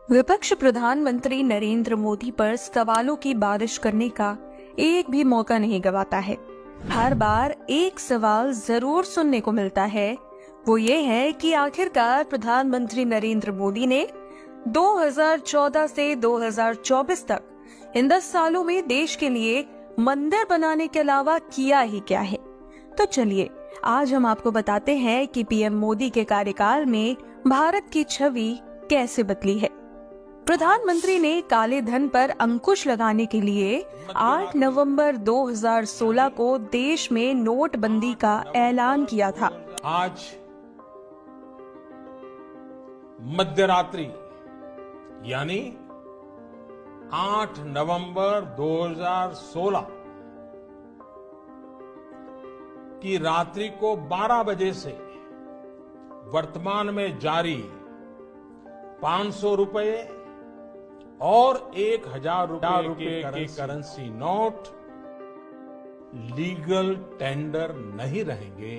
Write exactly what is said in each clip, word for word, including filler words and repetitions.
विपक्ष प्रधानमंत्री नरेंद्र मोदी पर सवालों की बारिश करने का एक भी मौका नहीं गंवाता है। हर बार एक सवाल जरूर सुनने को मिलता है, वो ये है कि आखिरकार प्रधानमंत्री नरेंद्र मोदी ने दो हज़ार चौदह से दो हज़ार चौबीस तक इन दस सालों में देश के लिए मंदिर बनाने के अलावा किया ही क्या है। तो चलिए आज हम आपको बताते हैं कि पीएम मोदी के कार्यकाल में भारत की छवि कैसे बदली है। प्रधानमंत्री ने काले धन पर अंकुश लगाने के लिए आठ नवंबर दो हज़ार सोलह को देश में नोटबंदी का ऐलान किया था। आज मध्यरात्रि यानी आठ नवंबर दो हज़ार सोलह की रात्रि को बारह बजे से वर्तमान में जारी पांच सौ रुपए और एक हजार रुपए के करेंसी नोट लीगल टेंडर नहीं रहेंगे।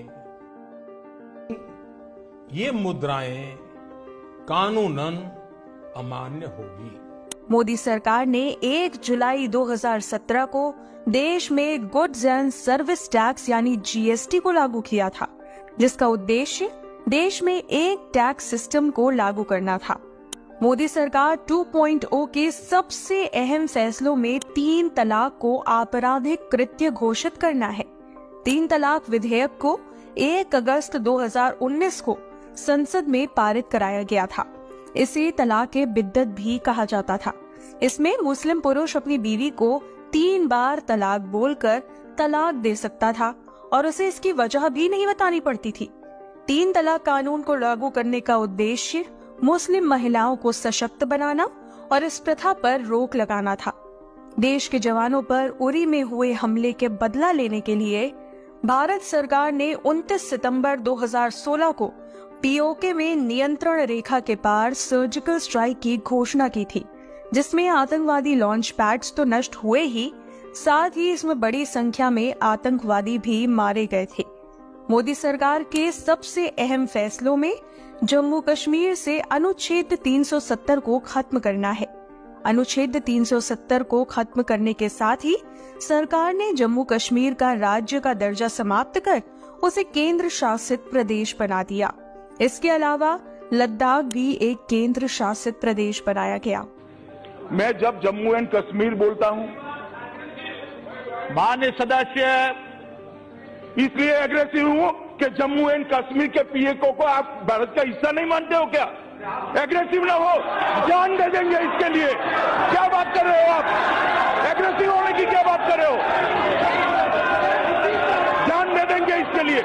ये मुद्राएं कानूनन अमान्य होगी। मोदी सरकार ने एक जुलाई दो हज़ार सत्रह को देश में गुड्स एंड सर्विस टैक्स यानी जीएसटी को लागू किया था, जिसका उद्देश्य देश में एक टैक्स सिस्टम को लागू करना था। मोदी सरकार टू पॉइंट ओ के सबसे अहम फैसलों में तीन तलाक को आपराधिक कृत्य घोषित करना है। तीन तलाक विधेयक को एक अगस्त दो हज़ार उन्नीस को संसद में पारित कराया गया था। इसे तलाक ए बिद्दत भी कहा जाता था। इसमें मुस्लिम पुरुष अपनी बीवी को तीन बार तलाक बोलकर तलाक दे सकता था और उसे इसकी वजह भी नहीं बतानी पड़ती थी। तीन तलाक कानून को लागू करने का उद्देश्य मुस्लिम महिलाओं को सशक्त बनाना और इस प्रथा पर रोक लगाना था। देश के जवानों पर उरी में हुए हमले के बदला लेने के लिए भारत सरकार ने उनतीस सितंबर दो हज़ार सोलह को पीओके में नियंत्रण रेखा के पार सर्जिकल स्ट्राइक की घोषणा की थी, जिसमें आतंकवादी लॉन्च पैड्स तो नष्ट हुए ही, साथ ही इसमें बड़ी संख्या में आतंकवादी भी मारे गए थे। मोदी सरकार के सबसे अहम फैसलों में जम्मू कश्मीर से अनुच्छेद तीन सौ सत्तर को खत्म करना है। अनुच्छेद तीन सौ सत्तर को खत्म करने के साथ ही सरकार ने जम्मू कश्मीर का राज्य का दर्जा समाप्त कर उसे केंद्र शासित प्रदेश बना दिया। इसके अलावा लद्दाख भी एक केंद्र शासित प्रदेश बनाया गया। मैं जब जम्मू एंड कश्मीर बोलता हूं, माननीय सदस्य इसलिए एग्रेसिव हूं कि जम्मू एंड कश्मीर के पीएको को आप भारत का हिस्सा नहीं मानते हो क्या? एग्रेसिव ना हो, जान दे देंगे इसके लिए। क्या बात कर रहे हो आप? एग्रेसिव होने की क्या बात कर रहे हो? जान दे देंगे इसके लिए।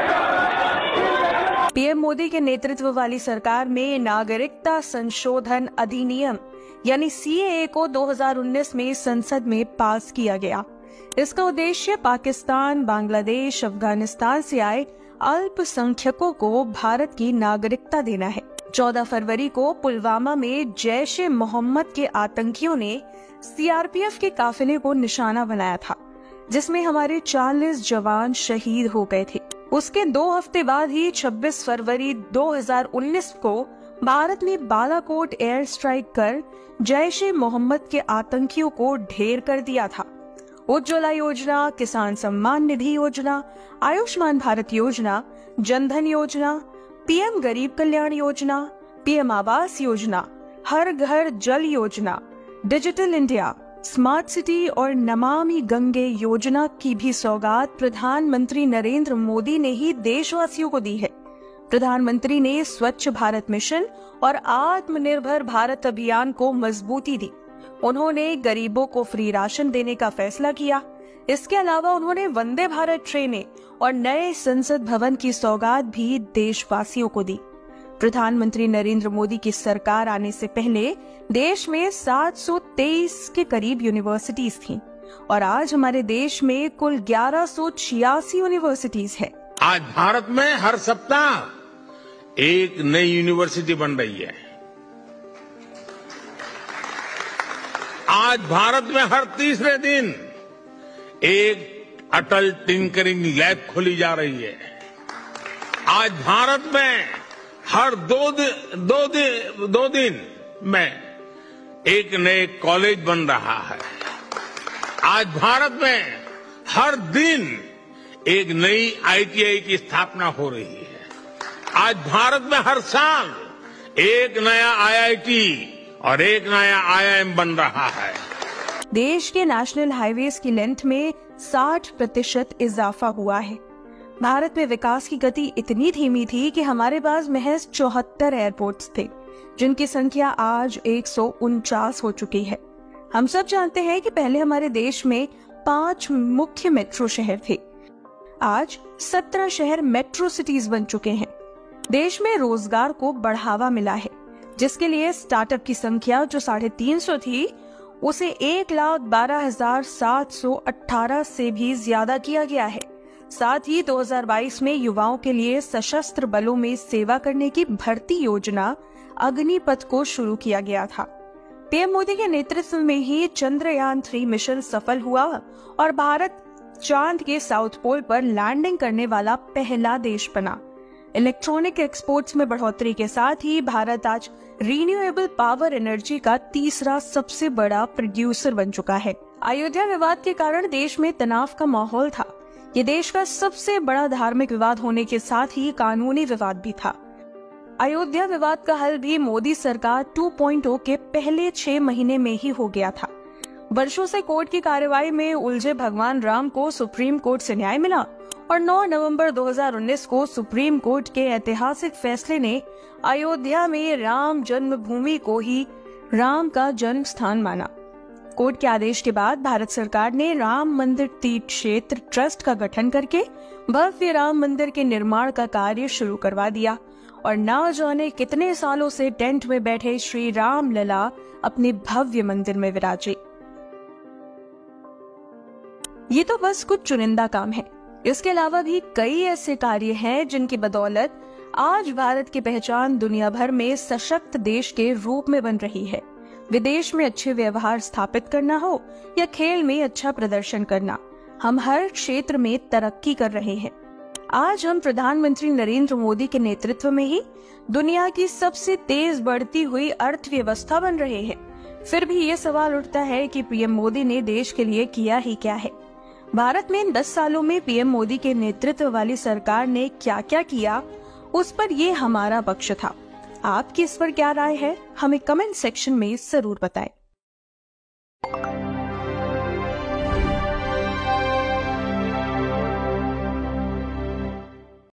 पीएम मोदी के नेतृत्व वाली सरकार में नागरिकता संशोधन अधिनियम यानी सीएए को दो हज़ार उन्नीस में संसद में पास किया गया। इसका उद्देश्य पाकिस्तान, बांग्लादेश, अफगानिस्तान से आए अल्पसंख्यकों को भारत की नागरिकता देना है। चौदह फरवरी को पुलवामा में जैश ए मोहम्मद के आतंकियों ने सीआरपीएफ के काफिले को निशाना बनाया था, जिसमें हमारे चालीस जवान शहीद हो गए थे। उसके दो हफ्ते बाद ही छब्बीस फरवरी दो हज़ार उन्नीस को भारत ने बालाकोट एयर स्ट्राइक कर जैश ए मोहम्मद के आतंकियों को ढेर कर दिया था। उज्ज्वला योजना, किसान सम्मान निधि योजना, आयुष्मान भारत योजना, जनधन योजना, पीएम गरीब कल्याण योजना, पीएम आवास योजना, हर घर जल योजना, डिजिटल इंडिया, स्मार्ट सिटी और नमामि गंगे योजना की भी सौगात प्रधानमंत्री नरेंद्र मोदी ने ही देशवासियों को दी है। प्रधानमंत्री ने स्वच्छ भारत मिशन और आत्मनिर्भर भारत अभियान को मजबूती दी। उन्होंने गरीबों को फ्री राशन देने का फैसला किया। इसके अलावा उन्होंने वंदे भारत ट्रेनें और नए संसद भवन की सौगात भी देशवासियों को दी। प्रधानमंत्री नरेंद्र मोदी की सरकार आने से पहले देश में सात सौ तेईस के करीब यूनिवर्सिटीज थीं और आज हमारे देश में कुल ग्यारह सौ छियासी यूनिवर्सिटीज है। आज भारत में हर सप्ताह एक नई यूनिवर्सिटी बन रही है। आज भारत में हर तीसरे दिन एक अटल टिंकरिंग लैब खोली जा रही है। आज भारत में हर दो दिन दो दिन दो दिन में एक नए कॉलेज बन रहा है। आज भारत में हर दिन एक नई आई टी आई की स्थापना हो रही है। आज भारत में हर साल एक नया आई आई टी और एक नया आई आई एम बन रहा है। देश के नेशनल हाईवेज की लेंथ में साठ प्रतिशत इजाफा हुआ है। भारत में विकास की गति इतनी धीमी थी कि हमारे पास महज चौहत्तर एयरपोर्ट्स थे, जिनकी संख्या आज एक सौ उनचास हो चुकी है। हम सब जानते हैं कि पहले हमारे देश में पांच मुख्य मेट्रो शहर थे। आज सत्रह शहर मेट्रो सिटीज बन चुके हैं। देश में रोजगार को बढ़ावा मिला है, जिसके लिए स्टार्टअप की संख्या जो साढ़े तीन सौ थी उसे एक लाख बारह हजार सात सौ अठारह से भी ज्यादा किया गया है। साथ ही दो हज़ार बाईस में युवाओं के लिए सशस्त्र बलों में सेवा करने की भर्ती योजना अग्निपथ को शुरू किया गया था। पीएम मोदी के नेतृत्व में ही चंद्रयान थ्री मिशन सफल हुआ और भारत चांद के साउथ पोल पर लैंडिंग करने वाला पहला देश बना। इलेक्ट्रॉनिक एक्सपोर्ट्स में बढ़ोतरी के साथ ही भारत आज रीन्यूएबल पावर एनर्जी का तीसरा सबसे बड़ा प्रोड्यूसर बन चुका है। अयोध्या विवाद के कारण देश में तनाव का माहौल था। ये देश का सबसे बड़ा धार्मिक विवाद होने के साथ ही कानूनी विवाद भी था। अयोध्या विवाद का हल भी मोदी सरकार टू पॉइंट ओ के पहले छह महीने में ही हो गया था। वर्षों से कोर्ट की कार्रवाई में उलझे भगवान राम को सुप्रीम कोर्ट से न्याय मिला और नौ नवंबर दो हज़ार उन्नीस को सुप्रीम कोर्ट के ऐतिहासिक फैसले ने अयोध्या में राम जन्मभूमि को ही राम का जन्म स्थान माना। कोर्ट के आदेश के बाद भारत सरकार ने राम मंदिर तीर्थ क्षेत्र ट्रस्ट का गठन करके भव्य राम मंदिर के निर्माण का कार्य शुरू करवा दिया और न जाने कितने सालों से टेंट में बैठे श्री राम लला अपने भव्य मंदिर में विराजे। ये तो बस कुछ चुनिंदा काम है। इसके अलावा भी कई ऐसे कार्य हैं जिनकी बदौलत आज भारत की पहचान दुनिया भर में सशक्त देश के रूप में बन रही है। विदेश में अच्छे व्यवहार स्थापित करना हो या खेल में अच्छा प्रदर्शन करना, हम हर क्षेत्र में तरक्की कर रहे हैं। आज हम प्रधानमंत्री नरेंद्र मोदी के नेतृत्व में ही दुनिया की सबसे तेज बढ़ती हुई अर्थव्यवस्था बन रहे हैं। फिर भी ये सवाल उठता है कि पीएम मोदी ने देश के लिए किया ही क्या है। भारत में दस सालों में पीएम मोदी के नेतृत्व वाली सरकार ने क्या क्या किया, उस पर ये हमारा पक्ष था। आपकी इस पर क्या राय है, हमें कमेंट सेक्शन में जरूर बताएं।